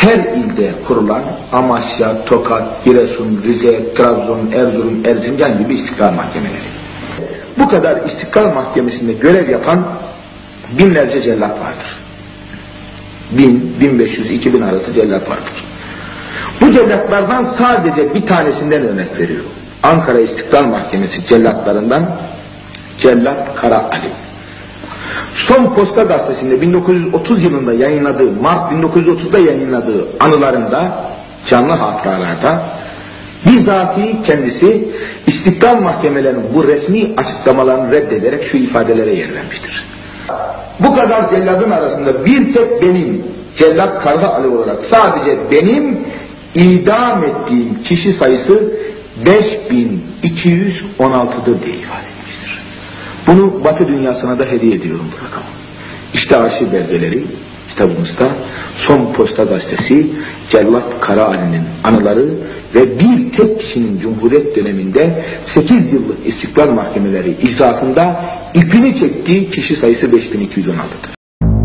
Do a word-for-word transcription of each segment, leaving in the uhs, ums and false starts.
her ilde kurulan Amasya, Tokat, Giresun, Rize, Trabzon, Erzurum, Erzincan gibi istiklal mahkemeleri. Bu kadar istiklal mahkemesinde görev yapan binlerce cellat vardır. Bin, bin beş yüz, iki bin arası cellat vardır. Bu cellatlardan sadece bir tanesinden örnek veriyor. Ankara İstiklal Mahkemesi cellatlarından Cellat Kara Ali. Son Posta Gazetesi'nde bin dokuz yüz otuz yılında yayınladığı, Mart bin dokuz yüz otuzda yayınladığı anılarında, canlı hatıralarda bizatihi kendisi istiklal mahkemelerinin bu resmi açıklamalarını reddederek şu ifadelere yer vermiştir. Bu kadar celladın arasında bir tek benim, Cellat Kara Ali olarak sadece benim idam ettiğim kişi sayısı beş bin iki yüz on altı'dır diye ifade etmiştir. Bunu Batı dünyasına da hediye ediyorum bu rakamı. İşte arşiv belgeleri kitabımızda Son Posta Gazetesi, Cellat Kara Ali'nin anıları ve bir tek kişinin Cumhuriyet döneminde sekiz yıllık istiklal mahkemeleri icraatında ipini çektiği kişi sayısı beş bin iki yüz on altı'dır.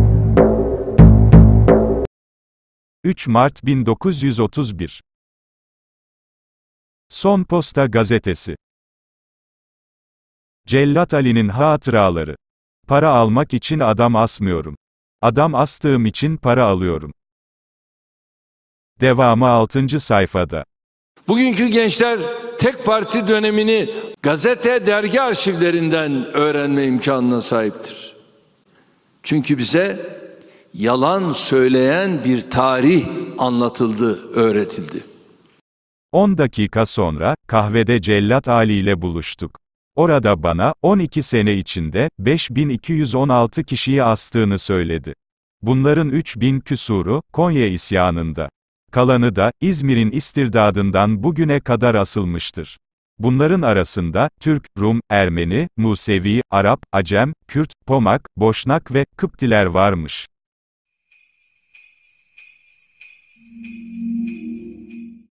üç Mart bin dokuz yüz otuz bir. Son Posta Gazetesi. Cellat Ali'nin hatıraları. Para almak için adam asmıyorum. Adam astığım için para alıyorum. Devamı altıncı sayfada. Bugünkü gençler tek parti dönemini gazete, dergi arşivlerinden öğrenme imkanına sahiptir. Çünkü bize yalan söyleyen bir tarih anlatıldı, öğretildi. on dakika sonra, kahvede Cellat Ali ile buluştuk. Orada bana, on iki sene içinde, beş bin iki yüz on altı kişiyi astığını söyledi. Bunların üç bin küsuru, Konya isyanında. Kalanı da, İzmir'in istirdadından bugüne kadar asılmıştır. Bunların arasında, Türk, Rum, Ermeni, Musevi, Arap, Acem, Kürt, Pomak, Boşnak ve Kıptiler varmış.